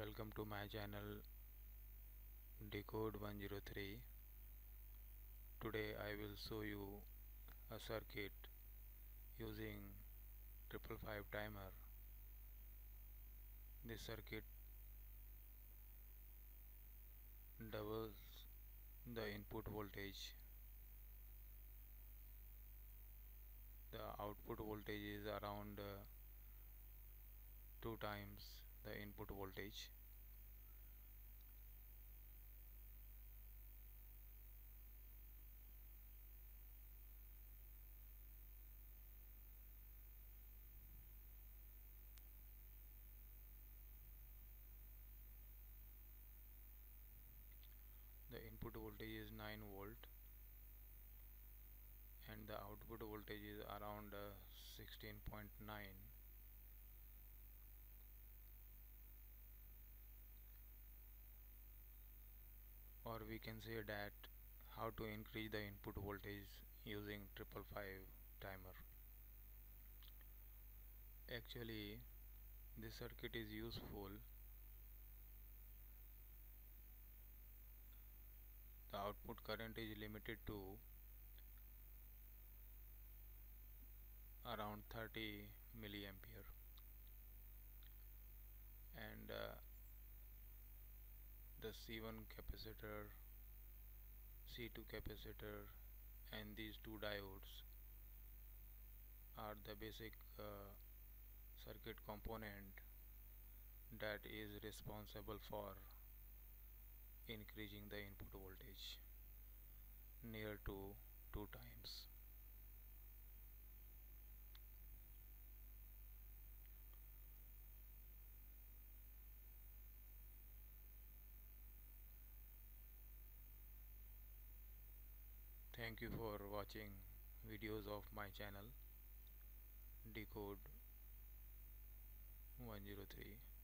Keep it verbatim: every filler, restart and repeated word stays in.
Welcome to my channel Decode one zero three. Today I will show you a circuit using triple five timer. This circuit doubles the input voltage. The output voltage is around uh, two times the input voltage. The input voltage is nine volt and the output voltage is around uh, sixteen point nine. Or we can say that how to increase the input voltage using triple five timer. Actually, this circuit is useful. The output current is limited to around thirty milliampere, and uh, the C one capacitor, C two capacitor and these two diodes are the basic uh, circuit component that is responsible for increasing the input voltage near to two times. Thank you for watching videos of my channel Decode one zero three.